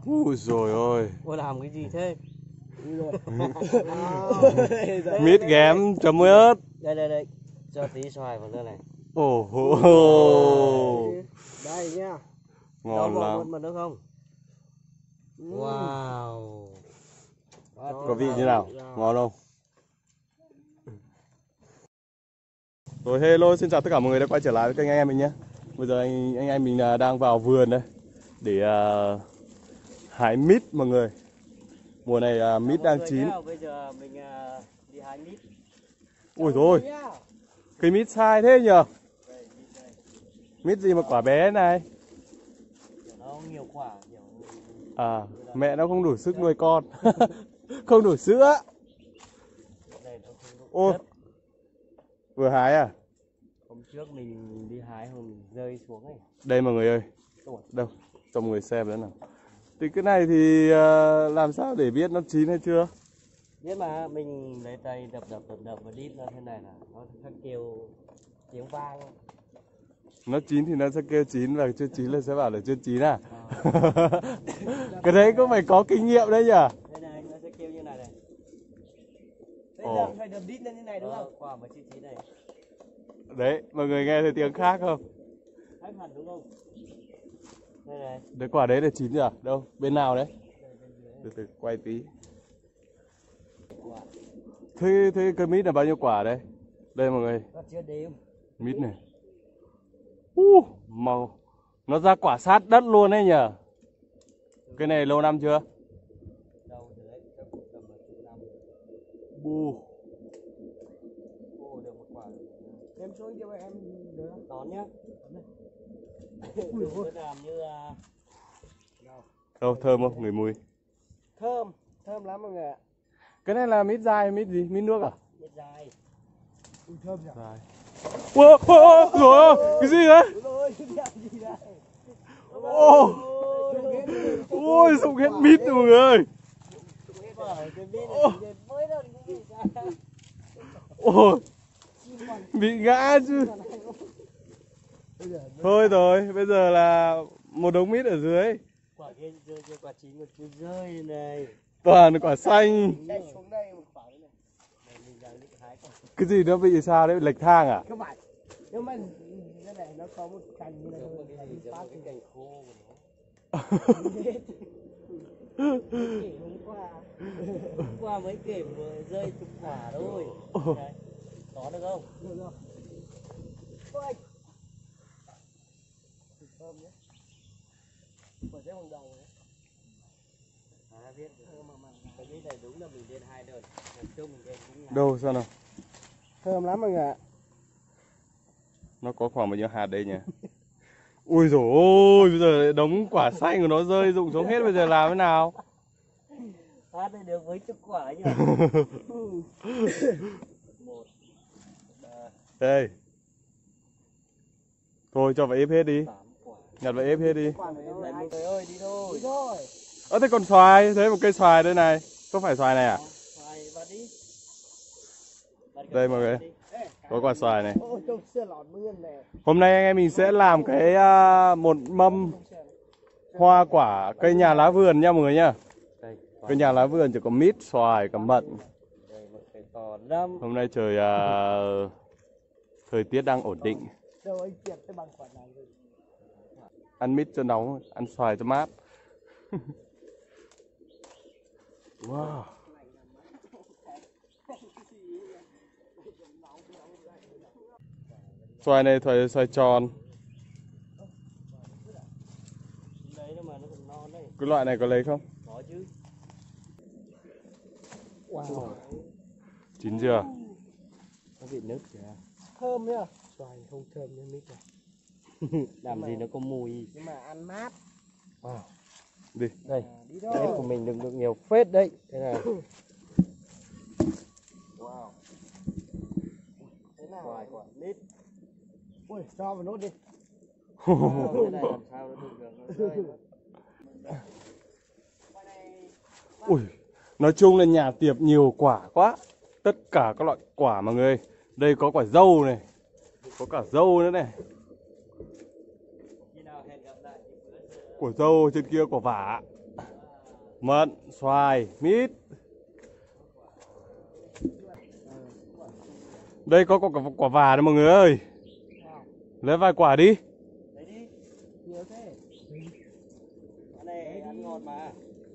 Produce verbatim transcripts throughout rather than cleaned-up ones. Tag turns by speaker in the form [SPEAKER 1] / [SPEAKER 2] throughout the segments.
[SPEAKER 1] Ui rồi ôi.
[SPEAKER 2] Cô làm cái gì thế?
[SPEAKER 1] Mít ghém chấm muối ớt.
[SPEAKER 2] Đây đây đây, cho tí xoài vào đây này.
[SPEAKER 1] Ồ oh.
[SPEAKER 2] Đây nhá.
[SPEAKER 1] Ngon
[SPEAKER 2] Cho
[SPEAKER 1] lắm.
[SPEAKER 2] vào được không? Wow.
[SPEAKER 1] Có vị như nào? Ngon không? Rồi hello, xin chào tất cả mọi người đã quay trở lại với kênh anh em mình nhé. Bây giờ anh anh em mình đang vào vườn đây để uh, hái mít mọi người. Mùa này uh, mít đang chín.
[SPEAKER 2] Bây giờ mình uh, đi hái mít.
[SPEAKER 1] Ui rồi, cây mít sai thế nhờ? Mít gì mà quả bé này?
[SPEAKER 2] Nó nhiều quả.
[SPEAKER 1] À, mẹ nó không đủ sức nuôi con. Không đủ sữa. Ô, vừa hái à?
[SPEAKER 2] Hôm trước mình đi hái hôm mình rơi xuống ấy.
[SPEAKER 1] Đây mọi người ơi. Đâu, cho mọi người xem nữa nào. Thì cái này thì uh, làm sao để biết nó chín hay chưa?
[SPEAKER 2] Biết mà, mình lấy tay đập đập đập đập và đít ra thế này là nó sẽ kêu tiếng vang.
[SPEAKER 1] Nó chín thì nó sẽ kêu chín và chưa chín là sẽ bảo là chưa chín à? À. Cái đấy cũng phải có kinh nghiệm đấy nhỉ?
[SPEAKER 2] Đây này, nó sẽ kêu như này này.
[SPEAKER 1] Ồ.
[SPEAKER 2] Phải đập đít lên như này đúng không? Quả mà chưa chín này.
[SPEAKER 1] Đấy, mọi người nghe thấy tiếng khác không?
[SPEAKER 2] Hãy hẳn đúng không? Đây này.
[SPEAKER 1] Đấy quả đấy là chín rồi à? Đâu? Bên nào đấy? Từ từ quay tí. Thế, thế cây mít là bao nhiêu quả đây? Đây mọi người.
[SPEAKER 2] Nó chưa đếm.
[SPEAKER 1] Mít này. Uh, màu. Nó ra quả sát đất luôn đấy nhờ. Cái này lâu năm chưa?
[SPEAKER 2] Đâu đấy, tầm chục năm.
[SPEAKER 1] Bu.
[SPEAKER 2] Ô, được một quả. Em xuống cho em được không? Đón nhá. Ui ôi. Làm như
[SPEAKER 1] Đâu, thơm không? Người mùi.
[SPEAKER 2] Thơm, thơm lắm mọi người ạ.
[SPEAKER 1] Cái này là mít dai, mít gì? Mít nước à?
[SPEAKER 2] Mít dai. Ui, thơm nhỉ?
[SPEAKER 1] Dai. Ủa, ủa, ủa, cái gì đấy? Ô, ôi, dùng hết mít rồi mọi người ơi. Ôi, bị ngã chứ. Thôi rồi, bây giờ là một đống mít ở dưới.
[SPEAKER 2] Quả kia rơi, quả chín, quả chưa rơi này.
[SPEAKER 1] Toàn quả xanh.
[SPEAKER 2] Xuống đây một quả này.
[SPEAKER 1] Cái gì nó bị sao đấy, lệch thang à?
[SPEAKER 2] Không phải. Nhưng mà cái này nó có một cành như này thôi, phát cái cành khô của nó. Kể hôm qua, hôm qua mới kể vừa rơi chục quả thôi. Đấy. Có được không? Được rồi. Ôi. Thơm nhé. Quả sẽ bằng đầu đấy. À, biết thơm mà mà cái này đúng là mình lên hai đợt. Chung mình lên cũng ngày.
[SPEAKER 1] Đâu sao nào?
[SPEAKER 2] Thơm lắm mọi người ạ.
[SPEAKER 1] Nó có khoảng bao nhiêu hạt đây nhỉ? Ui dồi ôi, bây giờ đống quả xanh của nó rơi rụng xuống hết, bây giờ làm thế nào?
[SPEAKER 2] Phát đây được với chục quả nhỉ? Một, ba.
[SPEAKER 1] Đây. Thôi cho vào ép hết đi. Nhặt vào ép hết đi.
[SPEAKER 2] Trời ơi, đi thôi. Đi thôi.
[SPEAKER 1] Ơ thế còn xoài, thấy một cây xoài đây này. Có phải xoài này à?
[SPEAKER 2] Xoài vào đi.
[SPEAKER 1] Đây mọi người. Có quả xoài này.
[SPEAKER 2] Ôi, trông xe lọt mưa này.
[SPEAKER 1] Hôm nay anh em mình sẽ làm cái uh, một mâm hoa quả cây nhà lá vườn nha mọi người nhá. Cây nhà lá vườn chỉ có mít, xoài, cả mận. Hôm nay trời uh, thời tiết đang ổn định. Ăn mít cho nóng, ăn xoài cho mát. Wow. Xoài này xoài, xoài tròn. Cái loại này có lấy không?
[SPEAKER 2] Có chứ.
[SPEAKER 1] Wow. Chín chưa?
[SPEAKER 2] Có vị nứt kìa. Thơm nhá. Xoài không thơm như mít này. Làm gì nó có mùi. Nhưng mà ăn mát. Wow.
[SPEAKER 1] Đi.
[SPEAKER 2] Đây. Đi đấy của mình đừng được nhiều phết đấy. Thế này. Wow. Thế nào? Xoài quả mít. Ui, cho vào nốt đi. Cái này làm sao nó được được nó rơi.
[SPEAKER 1] Ui, nói chung là nhà tiệc nhiều quả quá. Tất cả các loại quả mọi người. Đây có quả dâu này. Có cả dâu nữa này. Quả dâu trên kia quả vả. mận, xoài, mít. Đây có quả, quả vả đấy mọi người ơi. Lấy vài quả đi.
[SPEAKER 2] Lấy đi. Nhiều thế. Cái này ăn ngọt mà.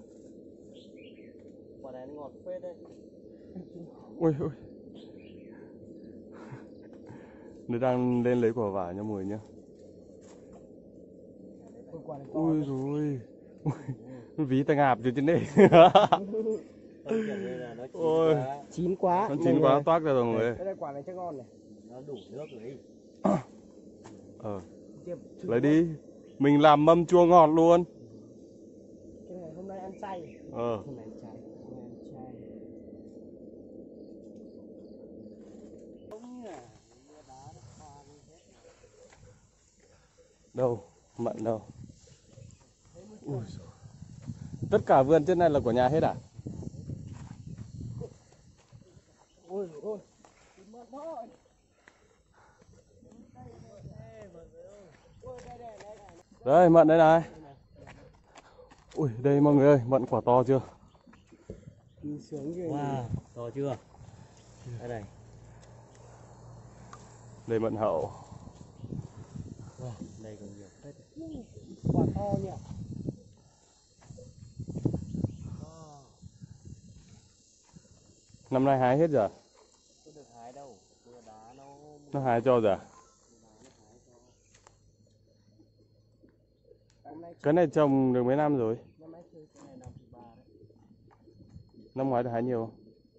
[SPEAKER 2] Quả này ăn ngọt phết đấy.
[SPEAKER 1] Ui ui. Nó đang lên lấy quả vả nha mọi người nhá. Ui rồi. Ví tay ngạp cho trên đây. Ôi.
[SPEAKER 2] Chín quá.
[SPEAKER 1] Nó chín quá toát ra rồi mọi người.
[SPEAKER 2] Cái này quả này chắc ngon này. Nó đủ nước rồi.
[SPEAKER 1] Ờ. Lấy đi. Mình làm mâm chua ngọt luôn.
[SPEAKER 2] Cái này hôm nay ăn chay.
[SPEAKER 1] Ờ.
[SPEAKER 2] Hôm nay ăn chay. Hôm nay ăn chay.
[SPEAKER 1] Đâu, mận đâu. Ui giời. Tất cả vườn trên này là của nhà hết à?
[SPEAKER 2] Ôi ôi. Mận thôi.
[SPEAKER 1] Đây, mận đây này. Ui, đây mọi người ơi, mận quả to chưa?
[SPEAKER 2] Wow, to chưa? Đây này.
[SPEAKER 1] Đây mận hậu.
[SPEAKER 2] Wow, đây còn nhiều phết. Quả to nhỉ?
[SPEAKER 1] Năm nay hái hết rồi.
[SPEAKER 2] Không được hái đâu, mưa đá nó
[SPEAKER 1] Nó hái cho rồi à? Cái này trồng được mấy năm rồi?
[SPEAKER 2] năm nay chơi cái này năm thứ ba đấy.
[SPEAKER 1] Năm ngoái được hái nhiều không?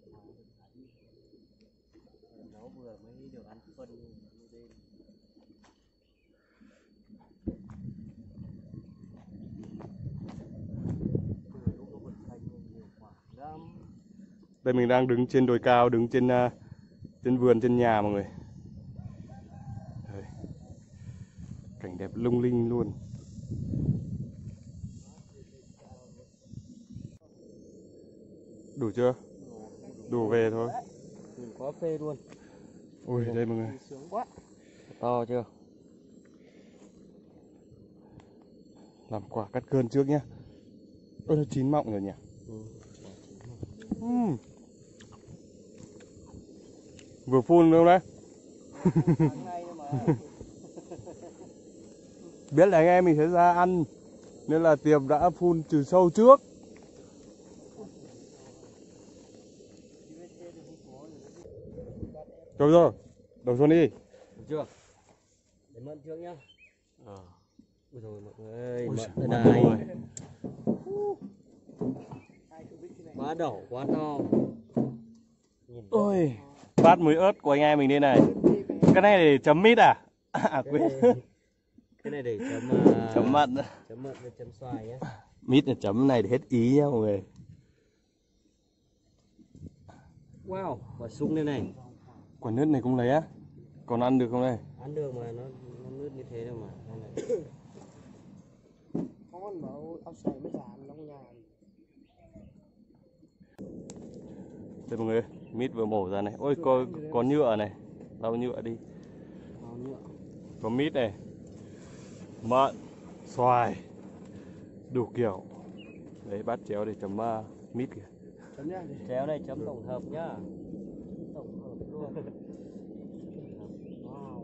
[SPEAKER 2] Nó vừa mới được ăn phân như đêm. Từ lúc nó vẫn xanh nhiều quả lắm.
[SPEAKER 1] Đây mình đang đứng trên đồi cao, đứng trên uh, trên vườn, trên nhà mọi người. Đây. Cảnh đẹp lung linh luôn. Đủ chưa? Đủ về thôi.
[SPEAKER 2] Mình quá phê luôn.
[SPEAKER 1] Ui, đây mọi người.
[SPEAKER 2] Sướng quá. To chưa?
[SPEAKER 1] Làm quả cắt cơn trước nhá. Ôi, nó chín mọng rồi nhỉ?
[SPEAKER 2] Ừ.
[SPEAKER 1] Uhm. Vừa phun luôn đấy. Biết là anh em mình sẽ ra ăn nên là tiệm đã phun trừ sâu trước. Rồi rồi, đầu xuân đi.
[SPEAKER 2] Được chưa? Để mận trước nhá.
[SPEAKER 1] Ờ.
[SPEAKER 2] Ôi rồi mọi người ơi,
[SPEAKER 1] Ôi
[SPEAKER 2] mận
[SPEAKER 1] giời,
[SPEAKER 2] đây
[SPEAKER 1] mận
[SPEAKER 2] này.
[SPEAKER 1] rồi.
[SPEAKER 2] Quá đỏ, quá to. Nhìn
[SPEAKER 1] Ôi, bát muối ớt của anh em mình đây này. Cái này để chấm mít à? À quên.
[SPEAKER 2] Cái này để chấm uh,
[SPEAKER 1] Chấm mận.
[SPEAKER 2] Chấm mận với chấm xoài nhé.
[SPEAKER 1] Mít là chấm này để hết ý nhá mọi người.
[SPEAKER 2] Wow, quả sung đây này.
[SPEAKER 1] Quả nứt này cũng lấy á. Còn ăn được không đây?
[SPEAKER 2] Ăn được mà nó nó nứt như thế đâu mà. Đây này. Con bảo áo xoài mới giảm trong nhà.
[SPEAKER 1] Đây mọi người, mít vừa mổ ra này. Ôi có có nhựa này. Lau nhựa đi.
[SPEAKER 2] Lau nhựa.
[SPEAKER 1] Có mít này. Mận, xoài. Đủ kiểu. Đấy bát chéo để chấm uh, mít kìa.
[SPEAKER 2] Chấm nhá. Chéo này chấm tổng hợp nhá. Tổng hợp luôn. Wow.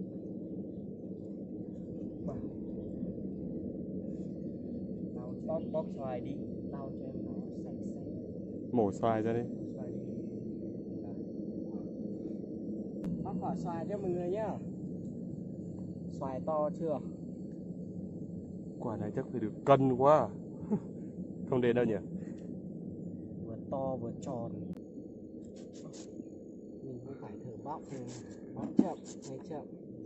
[SPEAKER 2] Lau bóc bóc xoài đi. Lau cho em nó sạch sẽ.
[SPEAKER 1] Mổ xoài ra đi.
[SPEAKER 2] Xoài đi. Bóc quả xoài cho mọi người nhá. Xoài to chưa?
[SPEAKER 1] Quả này chắc phải được cân quá. Không đến đâu nhỉ?
[SPEAKER 2] Vừa to vừa tròn. Mình cũng phải thử bóc thì bóc chậm, ngay chậm.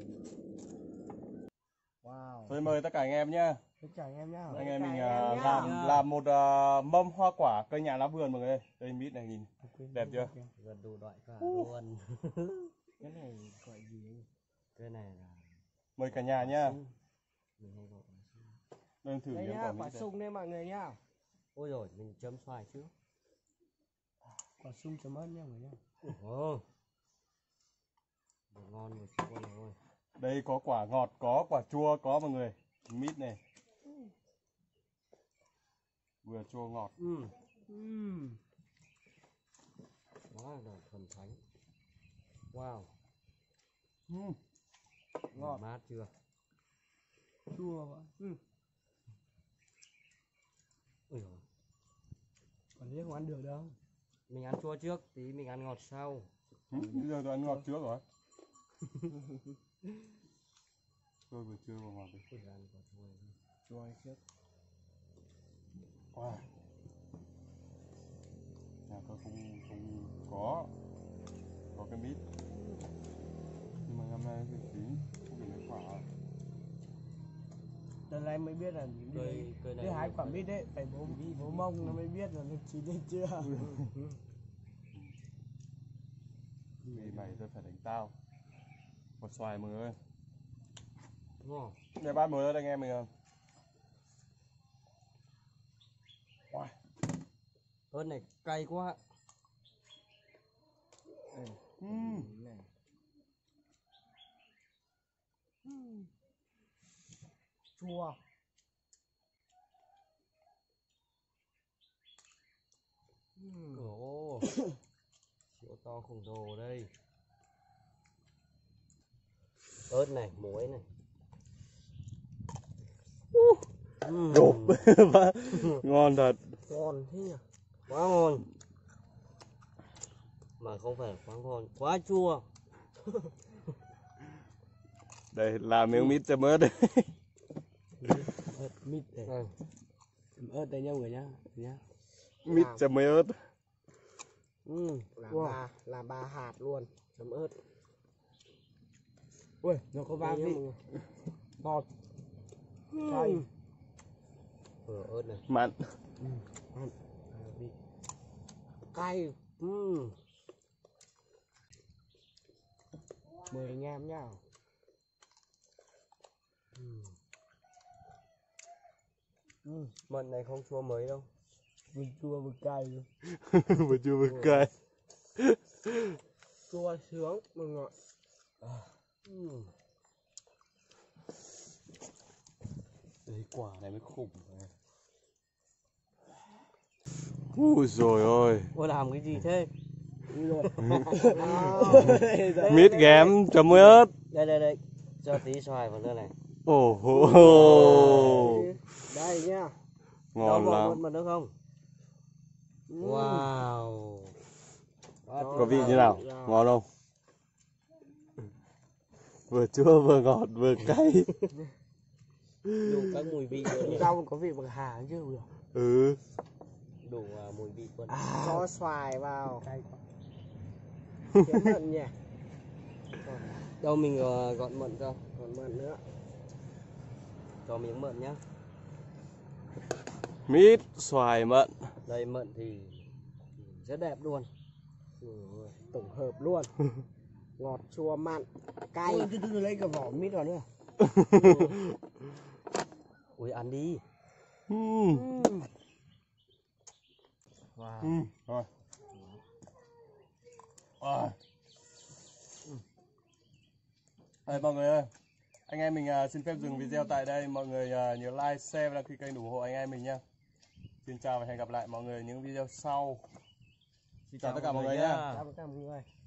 [SPEAKER 2] Wow.
[SPEAKER 1] Tôi mời tất cả anh em nhá.
[SPEAKER 2] Tất cả anh em nhá.
[SPEAKER 1] Anh em mình
[SPEAKER 2] Tất
[SPEAKER 1] uh,
[SPEAKER 2] cả anh em
[SPEAKER 1] làm
[SPEAKER 2] nhá.
[SPEAKER 1] làm một uh, mâm hoa quả cây nhà lá vườn mọi người. Đây mít này nhìn đẹp chưa?
[SPEAKER 2] Gần đủ loại cả luôn. Cái này gọi gì? Cái này là
[SPEAKER 1] Mời cả nhà nhá.
[SPEAKER 2] mình hay gọi
[SPEAKER 1] Đây thử
[SPEAKER 2] đây
[SPEAKER 1] miếng
[SPEAKER 2] nhá,
[SPEAKER 1] quả
[SPEAKER 2] quả
[SPEAKER 1] mít đây.
[SPEAKER 2] sung đây mọi người nhá. Ôi rồi mình chấm xoài trước. Quả sung chấm ớt nhá mọi người nhá. Ồ. Vừa ngon vừa chua rồi.
[SPEAKER 1] Đây có quả ngọt, có quả chua, có mọi người. Mít này. vừa chua ngọt.
[SPEAKER 2] Ừ. Ừ. Đó là thần thánh. Wow.
[SPEAKER 1] Ừ.
[SPEAKER 2] Ngọt mát chưa?
[SPEAKER 3] Chua vậy.
[SPEAKER 2] Ừ. Ôi dồi.
[SPEAKER 3] Còn thế không ăn được đâu.
[SPEAKER 2] Mình ăn chua trước, tí mình ăn ngọt sau.
[SPEAKER 1] Ừ. Bây giờ tôi ăn ngọt trước rồi. Tôi vừa chưa vào ngọt đi.
[SPEAKER 2] Ôi giời, ăn quả chua này.
[SPEAKER 3] Chua trước.
[SPEAKER 1] Wow. Nhà tôi không không có có cái mít, nhưng mà năm nay thì chín không phải lấy quả.
[SPEAKER 3] Lần này mới biết là những
[SPEAKER 2] Cây
[SPEAKER 3] cái
[SPEAKER 2] cây này
[SPEAKER 3] cái hái
[SPEAKER 2] được
[SPEAKER 3] quả
[SPEAKER 2] phải-
[SPEAKER 3] mít đấy phải bố bố mông nó mới biết là nó chín hay chưa.
[SPEAKER 1] Vì mày tôi phải đánh tao. Một xoài mọi người ơi.
[SPEAKER 2] Ngon.
[SPEAKER 1] Để bát mới anh em mình không?
[SPEAKER 3] Wow.
[SPEAKER 2] Ớt này cay quá.
[SPEAKER 1] Uhm.
[SPEAKER 3] Này. Chua.
[SPEAKER 2] Ồ. Siêu to khổng lồ đây. Ớt này, muối này.
[SPEAKER 1] Đột. Ngon thật.
[SPEAKER 2] Ngon thế nhỉ? Quá ngon. Mà không phải quá ngon, quá chua.
[SPEAKER 1] Đây làm miếng mít cho mớt đây.
[SPEAKER 3] Ớt mít đây.
[SPEAKER 2] À.
[SPEAKER 3] Ớt đây nha mọi người nhá. Nhá.
[SPEAKER 1] Mít cho mới ớt.
[SPEAKER 3] Ừ. Làm wow. ba làm ba hạt luôn. Chấm ớt. Ui, nó có ba vị. Ngọt. Cay.
[SPEAKER 2] Ừ, ớt này.
[SPEAKER 1] Mặn.
[SPEAKER 3] Ừ. Mặn. À, vị. Cay. Ừ. Mời anh em nhá.
[SPEAKER 2] Ừ.
[SPEAKER 3] Ừ.
[SPEAKER 2] Mận này không chua mấy đâu.
[SPEAKER 3] Vừa chua vừa cay luôn.
[SPEAKER 1] Vừa chua vừa cay.
[SPEAKER 3] Chua sướng mà ngọt.
[SPEAKER 2] À. Ừ.
[SPEAKER 1] Đây quả này mới khủng này. Ui rồi ôi.
[SPEAKER 2] Ôi làm cái gì thế?
[SPEAKER 1] Mít ghém cho mới ớt.
[SPEAKER 2] Đây đây đây. Cho tí xoài vào nữa này.
[SPEAKER 1] Ồ hô.
[SPEAKER 3] Đây nhá.
[SPEAKER 1] Ngon
[SPEAKER 2] Đâu bỏ
[SPEAKER 1] lắm.
[SPEAKER 2] luôn mà được không? Wow.
[SPEAKER 1] Có vị như nào? Ngon không? Vừa chua vừa ngọt vừa cay.
[SPEAKER 2] Đủ các mùi vị luôn.
[SPEAKER 3] Rau có vị bạc hà chứ được.
[SPEAKER 1] Ừ.
[SPEAKER 2] Đủ uh, mùi vị luôn.
[SPEAKER 3] À, cho xoài vào. Kiếm mận nhỉ.
[SPEAKER 2] Đâu mình uh, gọn mận cho.
[SPEAKER 3] Còn mận nữa.
[SPEAKER 2] Cho miếng mận nhá.
[SPEAKER 1] Mít, xoài, mận.
[SPEAKER 2] Đây mận thì rất đẹp luôn.
[SPEAKER 3] Ừ, tổng hợp luôn. Ngọt, chua, mặn, cay. Ôi, tôi lấy cả vỏ mít vào nữa.
[SPEAKER 2] Ui ăn đi.
[SPEAKER 1] Uhm.
[SPEAKER 2] Wow.
[SPEAKER 1] Uhm. Rồi. Wow. Đây mọi người ơi, anh em mình uh, xin phép dừng video tại đây. Mọi người uh, nhớ like, share và đăng ký kênh ủng hộ anh em mình nha. Xin chào và hẹn gặp lại mọi người ở những video sau. Xin chào, chào tất cả mọi người, người nha.
[SPEAKER 3] Chào tất cả mọi người.